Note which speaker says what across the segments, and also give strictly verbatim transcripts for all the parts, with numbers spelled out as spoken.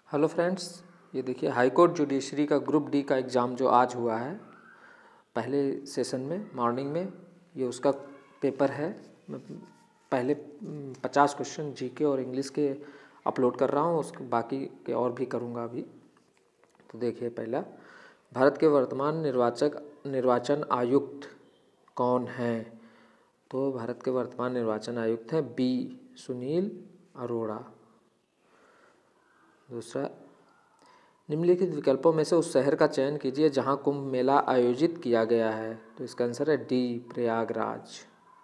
Speaker 1: Hello friends, ये देखिए high court judiciary का ग्रुप डी का एग्ज़ाम जो आज हुआ है पहले सेशन में मॉर्निंग में, ये उसका पेपर है। मैं पहले पचास क्वेश्चन जीके और इंग्लिश के अपलोड कर रहा हूँ, उसके बाकी के और भी करूँगा अभी। तो देखिए, पहला, भारत के वर्तमान निर्वाचक निर्वाचन आयुक्त कौन हैं? तो भारत के वर्तमान निर्वाचन आयुक्त हैं बी सुनील अरोड़ा। दूसरा, निम्नलिखित विकल्पों में से उस शहर का चयन कीजिए जहां कुंभ मेला आयोजित किया गया है। तो इसका आंसर है डी प्रयागराज।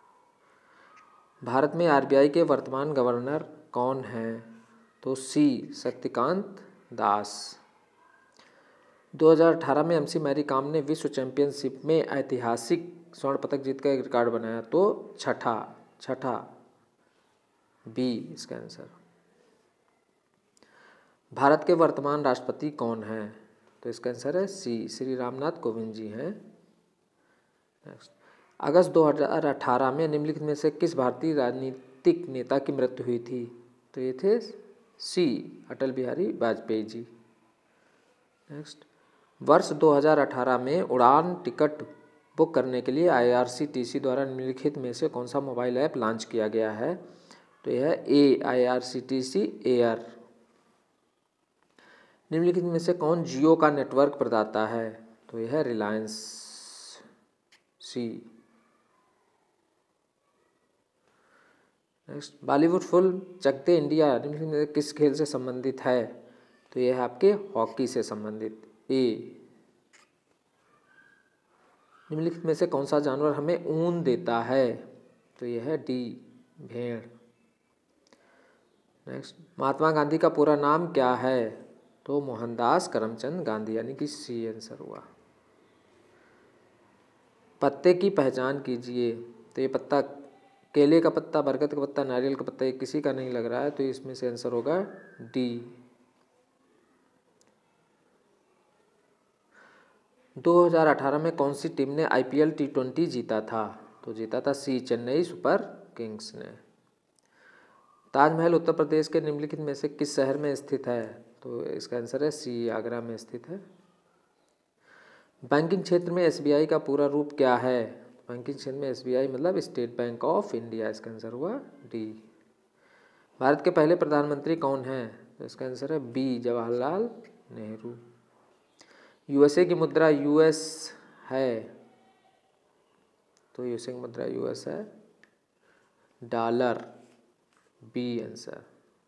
Speaker 1: भारत में आरबीआई के वर्तमान गवर्नर कौन हैं? तो सी शक्तिकांत दास। दो हज़ार अठारह में एमसी मैरी कॉम ने विश्व चैंपियनशिप में ऐतिहासिक स्वर्ण पदक जीतकर एक रिकॉर्ड बनाया। तो छठा छठा बी इसका आंसर। भारत के वर्तमान राष्ट्रपति कौन हैं? तो इसका आंसर है सी श्री रामनाथ कोविंद जी हैं। नेक्स्ट, अगस्त दो हज़ार अठारह में निम्नलिखित में से किस भारतीय राजनीतिक नेता की मृत्यु हुई थी? तो ये थे सी अटल बिहारी वाजपेयी जी। नेक्स्ट, वर्ष दो हज़ार अठारह में उड़ान टिकट बुक करने के लिए आईआरसीटीसी द्वारा निम्नलिखित में से कौन सा मोबाइल ऐप लॉन्च किया गया है? तो यह है ए आईआरसीटीसी एयर। निम्नलिखित में से कौन जियो का नेटवर्क प्रदाता है? तो यह है Reliance C. Next, Bollywood film Chak De India निम्नलिखित में से किस खेल से संबंधित है? तो यह है आपके हॉकी से संबंधित ए। निम्नलिखित में से कौन सा जानवर हमें ऊन देता है? तो यह है डी भेड़। नेक्स्ट, महात्मा गांधी का पूरा नाम क्या है? तो मोहनदास करमचंद गांधी, यानी कि सी आंसर हुआ। पत्ते की पहचान कीजिए। तो ये पत्ता केले का पत्ता, बरगद का पत्ता, नारियल का पत्ता, ये किसी का नहीं लग रहा है, तो इसमें से आंसर होगा डी। दो हज़ार अठारह में कौन सी टीम ने आईपीएल टी ट्वेंटी जीता था? तो जीता था सी चेन्नई सुपर किंग्स ने। ताजमहल उत्तर प्रदेश के निम्नलिखित में से किस शहर में स्थित है? तो इसका आंसर है सी आगरा में स्थित है। बैंकिंग क्षेत्र में एसबीआई का पूरा रूप क्या है? बैंकिंग क्षेत्र में एसबीआई मतलब स्टेट बैंक ऑफ इंडिया, इसका आंसर हुआ डी। भारत के पहले प्रधानमंत्री कौन हैं? तो इसका आंसर है बी जवाहरलाल नेहरू। यूएसए की मुद्रा यूएस है, तो यूएसए की मुद्रा यूएस है dollar, B answer.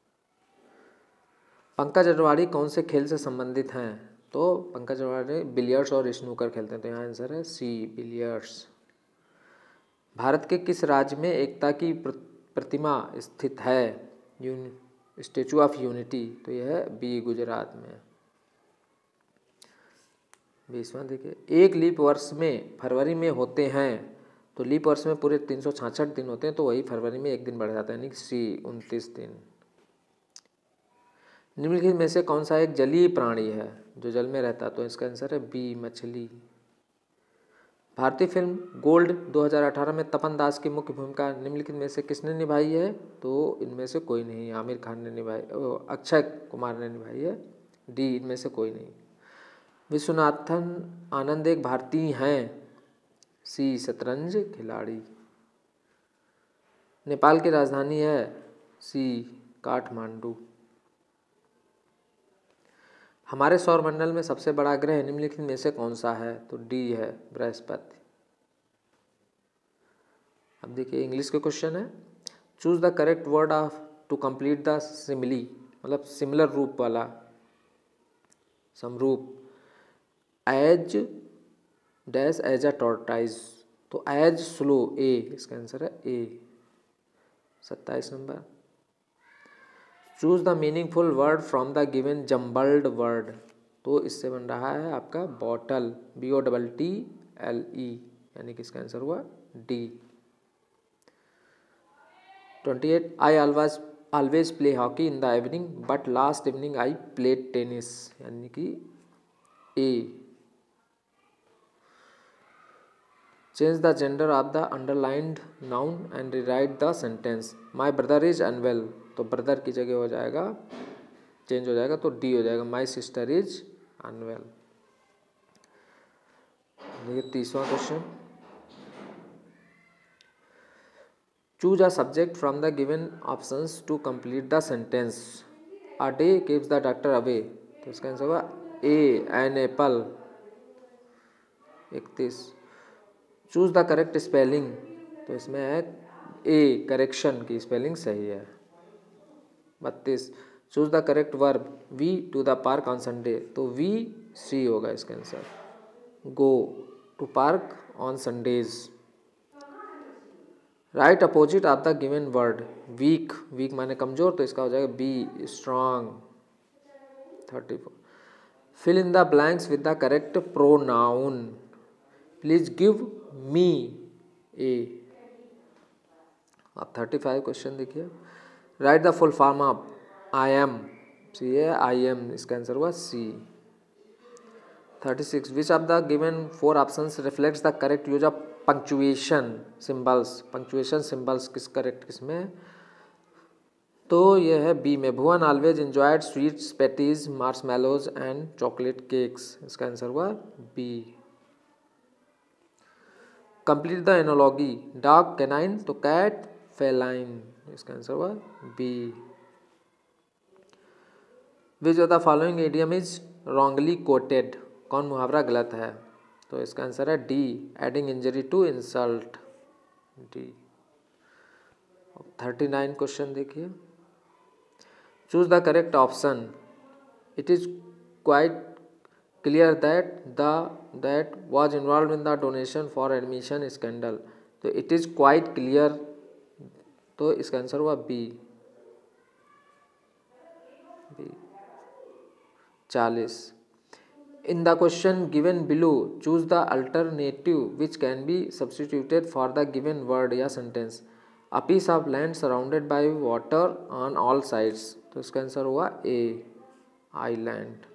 Speaker 1: Pankaj Advani कौन से खेल से संबंधित हैं? तो पंकज अडवाणी बिलियर्ड्स और स्नूकर खेलते हैं, तो यहाँ आंसर है सी बिलियर्ड्स। भारत के किस राज्य में एकता की प्रतिमा स्थित है? स्टैचू ऑफ यूनिटी, तो यह है बी गुजरात में। बीसवां देखिए, एक लीप वर्ष में फरवरी में होते हैं। तो लीप वर्ष में पूरे तीन सौ छाछठ दिन होते हैं, तो वही फरवरी में एक दिन बढ़ जाता है, यानी सी उनतीस दिन। निम्नलिखित में से कौन सा एक जलीय प्राणी है जो जल में रहता है? तो इसका आंसर है बी मछली। भारतीय फिल्म गोल्ड दो हज़ार अठारह में तपन दास की मुख्य भूमिका निम्नलिखित में से किसने निभाई है? तो इनमें से कोई नहीं, आमिर खान ने निभाई, अक्षय कुमार ने निभाई है, डी इनमें से कोई नहीं। विश्वनाथन आनंद एक भारतीय हैं, सी शतरंज खिलाड़ी। नेपाल की राजधानी है सी काठमांडू। हमारे सौरमंडल में सबसे बड़ा ग्रह निम्नलिखित में से कौन सा है? तो डी है बृहस्पति। अब देखिए इंग्लिश के क्वेश्चन है। Choose the correct word of to complete the simile, मतलब सिमिलर रूप वाला समरूप। As dash as a tortoise, तो एज स्लो, ए इसका आंसर है ए। सत्ताईस नंबर, choose the meaningful word from the given jumbled word. तो इससे बन रहा है आपका bottle, B O double T L E, यानी कि इसका आंसर हुआ D. Twenty eight, I always always play hockey in the evening but last evening I played tennis, यानी कि A. Change the gender of the underlined noun and rewrite the sentence. My brother is unwell, तो brother की जगह हो जाएगा change हो जाएगा तो डी हो जाएगा, माई सिस्टर इज अनवेल। देखिए तीसवा question, choose a subject from the given options to complete the sentence. A day keeps the doctor away, तो इसका आंसर होगा ए एन एप्पल। इकतीस, चूज द करेक्ट स्पेलिंग, तो इसमें है ए करेक्शन की स्पेलिंग सही है। बत्तीस, choose the correct verb, we to the park on Sunday, तो वी सी होगा इसका answer, go to park on Sundays. Write opposite of the given word, weak, weak माने कमजोर, तो इसका हो जाएगा B strong. Thirty four, fill in the blanks with the correct pronoun, please give me A. अब thirty five question देखिए, write the full form of I'm, C है I am, इसका आंसर हुआ C. Thirty six, which of the given four options reflects the correct use of punctuation symbols, punctuation symbols किस correct किसमें, तो यह है B में, Bhuvan always enjoyed sweets patties marshmallows and chocolate cakes, इसका answer हुआ B. Complete the analogy, dog canine to cat feline, इसका answer हुआ B. Which of the following idiom is wrongly quoted, कौन मुहावरा गलत है, तो इसका आंसर है D adding injury to insult, D. Thirty nine question देखिए, choose the correct option, it is quite clear that the that was involved in the donation for admission scandal, तो it is quite clear, तो इसका answer हुआ B, B. चालीस, in the question given below choose the alternative which can be substituted for the given word या sentence, a piece of land surrounded by water on all sides, तो इसका answer हुआ A island.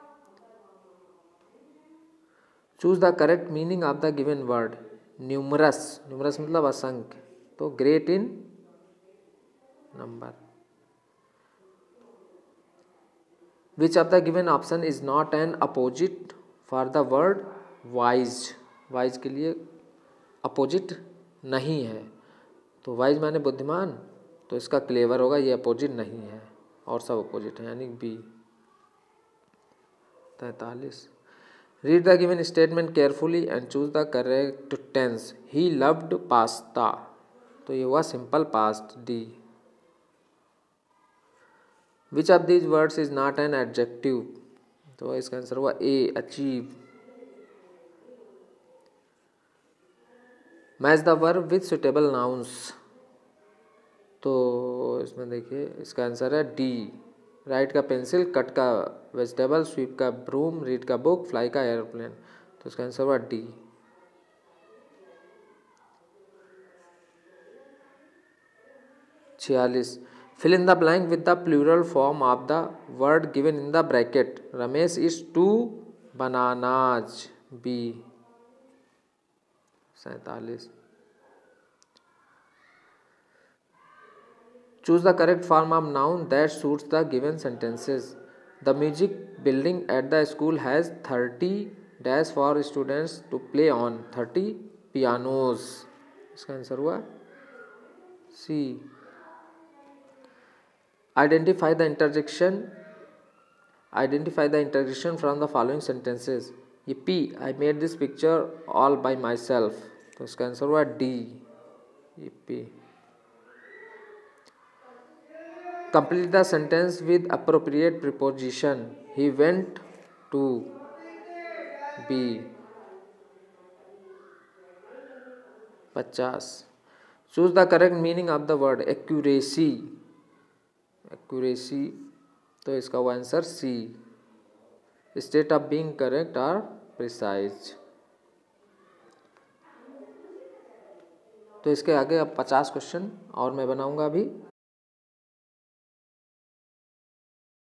Speaker 1: Choose the correct meaning of the given word, numerous, numerous मतलब असंख्य, तो great in number. Which of the given option is not an opposite for the word wise, wise के लिए opposite नहीं है, तो wise माने बुद्धिमान, तो इसका क्लेवर होगा, ये अपोजिट नहीं है और सब अपोजिट है, यानी बी। तैतालीस, read the given statement carefully and choose the correct tense, he loved pasta, तो ये हुआ simple past, D. Which of these words is not an adjective, तो इसका आंसर हुआ A achieve. Match the verb with suitable nouns, तो इसमें देखिए इसका आंसर है डी, राइट का पेंसिल, कट का वेजिटेबल, स्वीप का ब्रूम, रीड का बुक, फ्लाई का एयरप्लेन, तो इसका आंसर हुआ डी। छियालीस, fill in the blank with the plural form of the word given in the bracket, Ramesh is two bananas, B. सैतालीस, choose the correct form of noun that suits the given sentences, the music building at the school has thirty dash for students to play on, thirty pianos, इसका answer हुआ C. identify the interjection identify the interjection from the following sentences, yippee I made this picture all by myself, तो इसका answer हुआ D, yippee। Complete the sentence with appropriate preposition, he went to, B। पचास, choose the correct meaning of the word accuracy, accuracy, तो इसका हुआ answer C, state of being correct or precise। तो इसके आगे अब पचास क्वेश्चन और मैं बनाऊंगा अभी।